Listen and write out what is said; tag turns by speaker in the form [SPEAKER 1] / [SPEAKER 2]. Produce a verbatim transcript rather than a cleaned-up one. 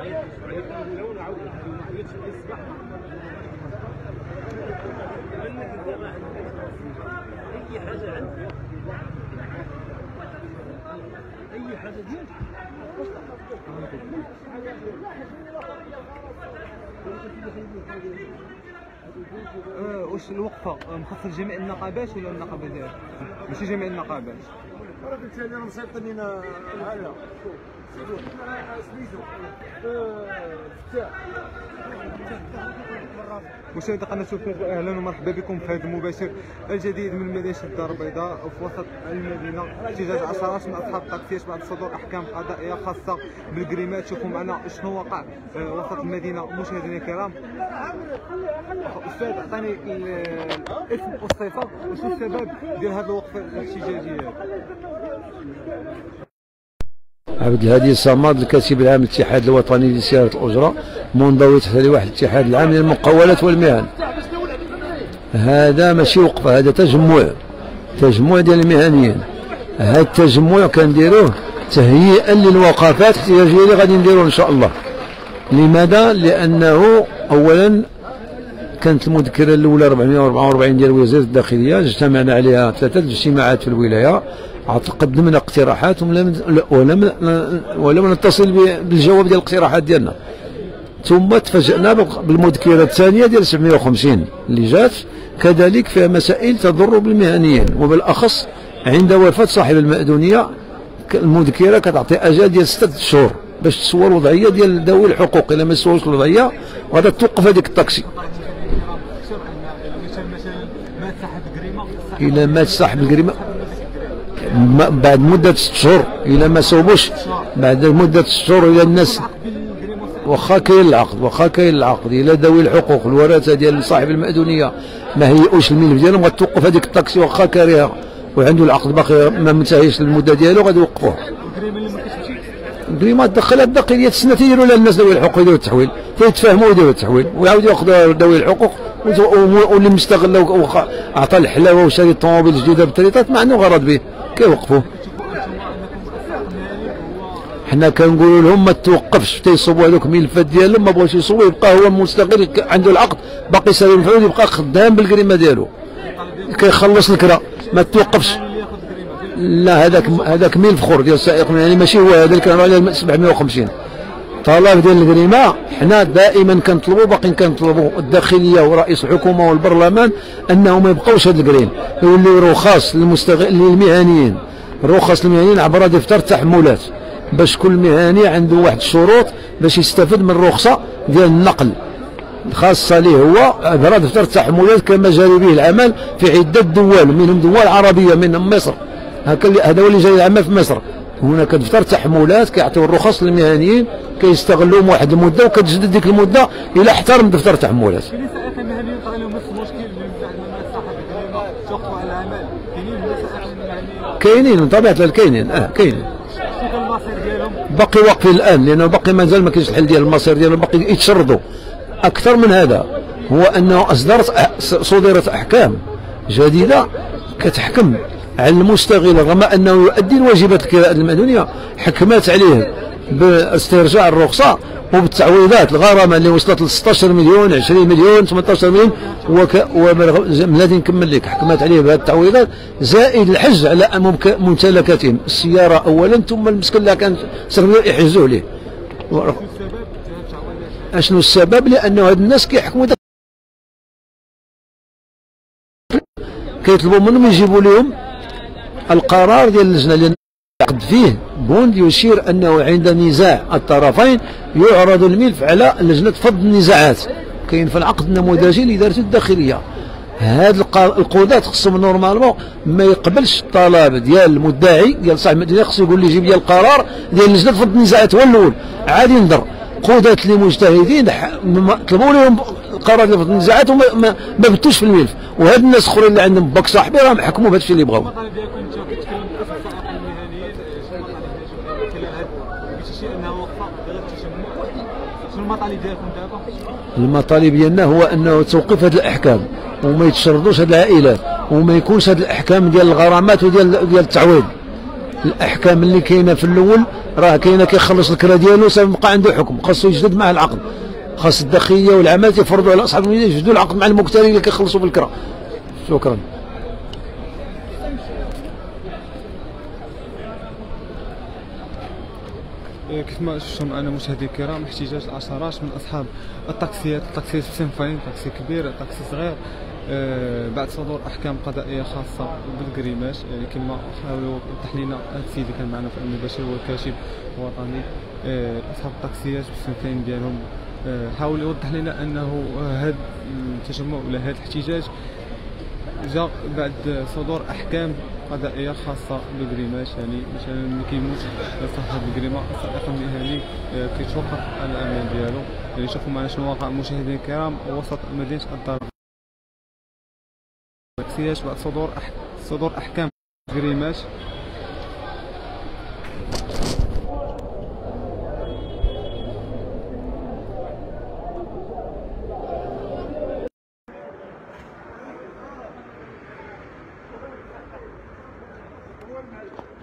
[SPEAKER 1] اي حاجه ديالك
[SPEAKER 2] أه واش الوقفه مخصص جميع النقابات ولا النقابه ديالك؟ ماشي جميع النقابات.
[SPEAKER 3] راه قلت لها انا مسيطرين معايا سميتو فتاح.
[SPEAKER 2] مشاهدي قناه شوفوك، اهلا ومرحبا بكم في هذا المباشر الجديد من مدينه الدار البيضاء وفي وسط المدينه. احتجاج عشرات من اصحاب التاكسيات بعد صدور احكام قضائيه خاصه بالجريمات. شوفوا معنا شنو وقع وسط المدينه مشاهدينا الكرام. استاذ عطاني الاسم والصفه وشنو السبب ديال هذه الوقفه الاحتجاجيه؟
[SPEAKER 4] عبد الهادي الصماد، الكاتب العام للاتحاد الوطني لسيارة الأجرة، منضوي تحت لوائح الاتحاد العام للمقاولات والمهن. هذا ماشي وقفة، هذا تجمع تجمع ديال المهنيين. هذا التجمع كنديروه تهيئا للوقفات الاحتجاجية اللي غادي نديروها إن شاء الله. لماذا؟ لأنه أولا كانت المذكرة الأولى أربعمائة وأربعة وأربعين ديال وزير الداخلية، اجتمعنا عليها ثلاثة اجتماعات في الولاية، قدمنا اقتراحات ولم ولم ولم نتصل بالجواب ديال الاقتراحات ديالنا. ثم تفاجئنا بالمذكره الثانيه ديال سبعمائة وخمسين اللي جات، كذلك فيها مسائل تضر بالمهنيين، وبالاخص عند وفاه صاحب المأذونيه المذكره كتعطي اجال ديال ستة شهور باش تصور الوضعيه ديال ذوي الحقوق. الا ما سولش الوضعيه غادا توقف هذيك الطاكسي. الا مات صاحب الجريمه بعد مدة ست شهور، إلا ما صوبوش بعد مدة ست شهور، إلى الناس واخا كاين العقد واخا كاين العقد إلى ذوي الحقوق الورثة ديال صاحب المأذونية ما هيئوش الملف ديالهم غتوقف هذيك الطاكسي واخا كارهها وعنده العقد باقي ما منتهيش المدة ديالو غادي يوقفوه. الجريمة دخلها الداخلية تسنى تيديروا لها الناس ذوي الحقوق يديروا التحويل، تيتفاهموا ويديروا التحويل ويعاودوا ياخذوا ذوي الحقوق، واللي مستغل عطى الحلاوة وشاري الطوموبيل جديدة بالطريطات ما عنده غرض به كيوقفوه. حنا كنقولوا لهم ما توقفش، تيصوبوا هذوك الملفات ديالهم ما بغاوش يصوبوا، يبقى هو مستقل عنده العقد باقي سالي مفعول، يبقى خدام بالجريمه ديالو كيخلص الكرا ما توقفش. لا هذاك هذاك ملف اخر ديال السائق يعني ماشي هو هذا اللي كان على سبعمائة وخمسين. طلب ديال الجريمه حنا دائما كنطلبوا باقيين كنطلبوا الداخليه ورئيس الحكومه والبرلمان انهم ما يبقاوش هذا الجريم، يوليو رخص للمستغل للمهنيين، رخص للمهنيين عبر دفتر التحملات باش كل مهني عنده واحد الشروط باش يستفد من الرخصه ديال النقل خاصه ليه هو عبر دفتر التحملات كما جاري به العمل في عده دول، منهم دول عربيه منهم مصر. هذا هو اللي جاري العمل في مصر. هناك دفتر تحملات كيعطيو الرخص للمهنيين كيستغلوهم واحد المده وكتجدد ديك المده الى احترم دفتر التحملات.
[SPEAKER 2] كاينين سائقين مهنيين طرا لهم نفس المشكل اللي من صاحب الجريمه توقفوا على العمل، كاينين
[SPEAKER 4] كاينين بطبيعه الحال كاينين اه كاينين.
[SPEAKER 2] شنو المصير ديالهم؟
[SPEAKER 4] باقي واقفين الان لانه باقي مازال ما كاينش الحل ديال المصير ديالهم، باقي يتشردوا. اكثر من هذا هو انه اصدرت صدرت احكام جديده كتحكم على المستغل رغم انه يؤدي الواجبات الكراء المأذونية، حكمات عليه باسترجاع الرخصه وبالتعويضات الغرامه اللي وصلت ل ستة عشر مليون عشرين مليون ثمانية عشر مليون وك... وملازم نكمل لك حكمات عليه بهذه التعويضات زائد الحج على ممتلكاتهم السياره اولا ثم المسكن اللي كان يحجزوا عليه. اشنو السبب؟ لانه هاد الناس كيحكموا كيطلبوا منهم يجيبوا لهم القرار ديال اللجنه اللي العقد فيه بوند يشير انه عند نزاع الطرفين يعرض الملف على لجنه فض النزاعات. كاين في العقد النموذجي لاداره الداخليه. هاد القضاة خصهم نورمالمون ما يقبلش الطلب ديال المدعي ديال صاحب المدينه، خصو يقول لي جيب لي القرار ديال لجنه فض النزاعات هو الاول عادي نضر. قضاة اللي مجتهدين طلبوا لهم القرار ديال فض النزاعات وما ما, ما بتوش في الملف، وهاد الناس الاخرين اللي عندهم باك صاحبي راهم حكموا بهذا الشيء اللي بغاو.
[SPEAKER 2] المطالب ديالكم دابا؟
[SPEAKER 4] المطالب ديالنا هو انه توقيف هذه الاحكام وما يتشردوش هذه العائلات وما يكونش هذه الاحكام ديال الغرامات وديال ديال التعويض. الاحكام اللي كاينه في الاول راه كاينه كيخلص الكرا ديالو صافي بقى عنده حكم، خاصو يجدد معه العقد، خاص الداخليه والعمال يفرضوا على اصحاب المدينه يجددوا العقد مع المكتري اللي كيخلصوا في الكرا. شكرا.
[SPEAKER 2] كيف ما شفتم معنا مشاهدينا الكرام احتجاج العشرات من اصحاب التاكسيات، التاكسيات بصنفين، تاكسي كبير تاكسي صغير، أه بعد صدور احكام قضائيه خاصه بالجريمات. يعني كما حاولوا يوضح لنا هذا السيد اللي كان معنا في المباشر هو الكاتب الوطني أه اصحاب التاكسيات بالصنفين ديالهم، أه حاول يوضح لنا انه هذا التجمع ولا هذا الاحتجاج جاء بعد صدور احكام قضائيه خاصه بالجريمات. يعني مثلا ملي كيموت صاحب الجريمه السائق المهني كيتوقف على الامان ديالو. يعني شوفوا معنا شنو واقع مشاهدينا الكرام وسط مدينه الدار التاكسيات بعد صدور أح... صدور احكام الجريمات.
[SPEAKER 3] هو المعلم